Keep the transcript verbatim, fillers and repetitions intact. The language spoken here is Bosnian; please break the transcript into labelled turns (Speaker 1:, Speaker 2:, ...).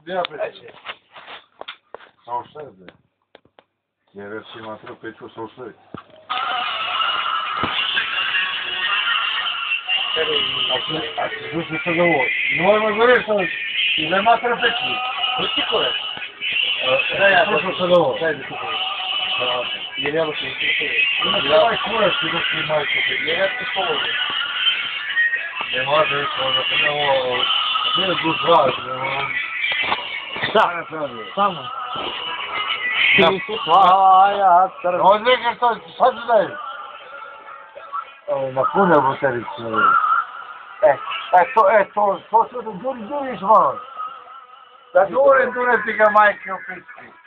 Speaker 1: Gdje ja pričam? Samo šta je bre? Jer već ima treba priču sa ušli. A ti zuši što da ovo? Nemojmo govoriti što i da ima treba priču.
Speaker 2: Ko ti kore?
Speaker 1: Da ja slušao što da ovo.
Speaker 2: Daj da kupujem. Jer ja sam
Speaker 1: Ima ovaj kurac i dok ti majko.
Speaker 2: Jer ja ti pomogu.
Speaker 1: Ne može više, onda se ne ovo... Ne je duš važno.
Speaker 2: Šta? Samo.
Speaker 1: Ja.
Speaker 2: Ti su tvoja crna.
Speaker 1: Odrekaj što sad daj. Na pune buterice. E, e, to, e, to, to, to, to, duri, duriš malo. Da duri, duri ti ga majke u pički.